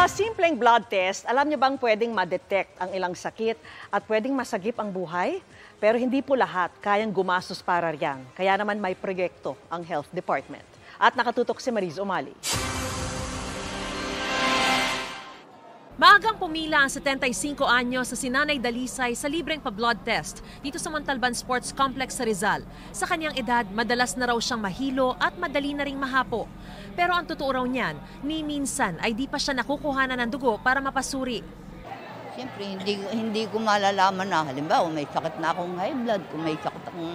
Sa simpleng blood test, alam niyo bang pwedeng ma-detect ang ilang sakit at pwedeng masagip ang buhay? Pero hindi po lahat kayang gumastos para riyan. Kaya naman may proyekto ang Health Department. At nakatutok si Mariz Umali. Maagang pumila ang 75 anyos sa Sinanay Dalisay sa libreng pa-blood test dito sa Montalban Sports Complex sa Rizal. Sa kanyang edad, madalas na raw siyang mahilo at madali na ring mahapo. Pero ang totoo raw niyan, ni minsan ay di pa siya nakukuhanan ng dugo para mapasuri. Siyempre, hindi ko malalaman na halimbawa may sakit na akong high blood, kung may sakit akong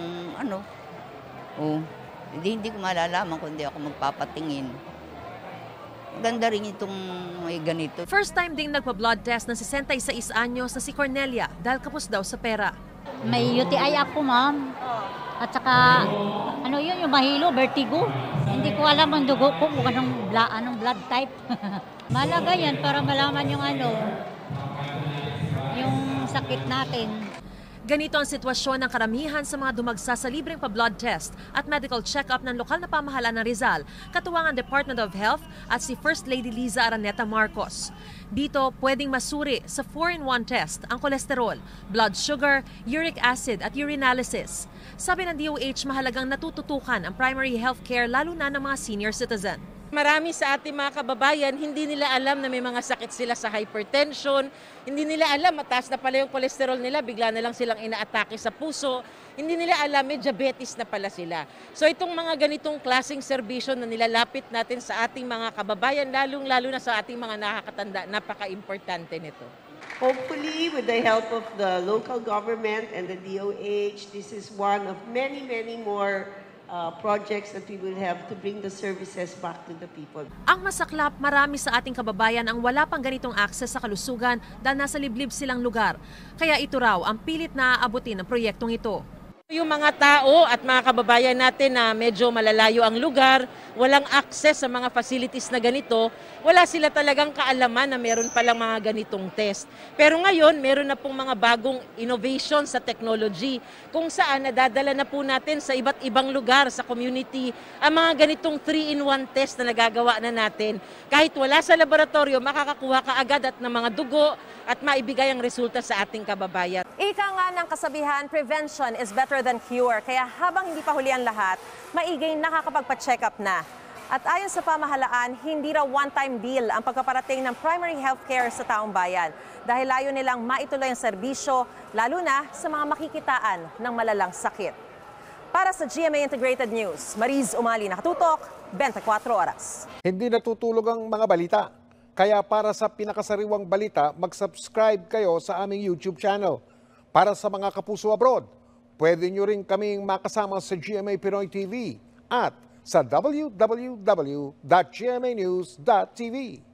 hindi ko malalaman kung hindi ako magpapatingin. Maganda rin itong may ganito. First time ding nagpa-blood test ng 66 anyos na si Cornelia dahil kapos daw sa pera. May UTI ako, ma'am. At saka, yung mahilo, vertigo. Hindi ko alam ang dugo ko kung anong blood type. Malaga yan para malaman yung sakit natin. Ganito ang sitwasyon ng karamihan sa mga dumagsa sa libreng pa-blood test at medical check-up ng lokal na pamahalaan ng Rizal, katuwang ang Department of Health at si First Lady Liza Araneta Marcos. Dito, pwedeng masuri sa 4-in-1 test ang kolesterol, blood sugar, uric acid at urinalysis. Sabi ng DOH, mahalagang natututukan ang primary health care lalo na ng mga senior citizen. Marami sa ating mga kababayan, hindi nila alam na may mga sakit sila sa hypertension, hindi nila alam mataas na pala yung kolesterol nila, bigla na lang silang inaatake sa puso, hindi nila alam may diabetes na pala sila. So itong mga ganitong klaseng serbisyo na nilalapit natin sa ating mga kababayan, lalong-lalo na sa ating mga nakakatanda, napaka-importante nito. Hopefully, with the help of the local government and the DOH, this is one of many, many more projects that we will have to bring the services back to the people. Ang masaklap, marami sa ating kababayan ang wala pang ganitong akses sa kalusugan dahil nasa liblib silang lugar. Kaya ito raw ang pilit na aabutin ng proyektong ito. Yung mga tao at mga kababayan natin na medyo malalayo ang lugar, walang access sa mga facilities na ganito, wala sila talagang kaalaman na meron palang mga ganitong test. Pero ngayon, meron na pong mga bagong innovation sa technology kung saan nadadala na po natin sa iba't ibang lugar sa community ang mga ganitong 3-in-1 test na nagagawa na natin. Kahit wala sa laboratorio, makakakuha ka agad at ng mga dugo at maibigay ang resulta sa ating kababayan. Ika nga ng kasabihan, prevention is better than cure. Kaya habang hindi pa huli ang lahat, maigay nakakapagpa-check up na. At ayon sa pamahalaan, hindi raw one-time deal ang pagkaparating ng primary health care sa taong bayan. Dahil layo nilang maituloy ang serbisyo, lalo na sa mga makikitaan ng malalang sakit. Para sa GMA Integrated News, Mariz Umali, nakatutok, 24 oras. Hindi natutulog ang mga balita. Kaya para sa pinakasariwang balita, mag-subscribe kayo sa aming YouTube channel. Para sa mga kapuso abroad, pwede nyo rin kaming makasama sa GMA Pinoy TV at sa www.gmanews.tv.